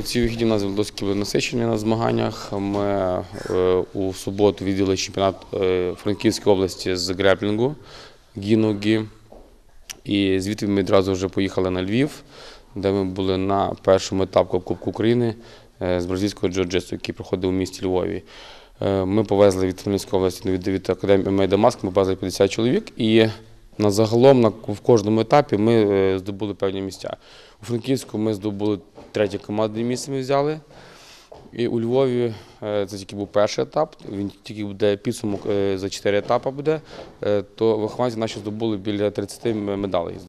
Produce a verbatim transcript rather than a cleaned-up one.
Ці вихідні у нас досить були насичені на змаганнях. Ми у суботу відвідали чемпіонат Франківської області з греплінгу, гі-ногі. І звідти ми одразу вже поїхали на Львів, де ми були на першому етапі Кубку України з бразильського джиу-джитсу, який проходив у місті Львові. Ми повезли від Хмельницької області від Академії ем ем а Дамаск, ми повезли п'ятдесят чоловік. І на загалом в кожному етапі ми здобули певні місця. У Франківську ми здобули третє командне місце, ми взяли. І у Львові це тільки був перший етап, він тільки буде підсумок за чотири етапи буде, то вихованці наші здобули біля тридцяти медалей.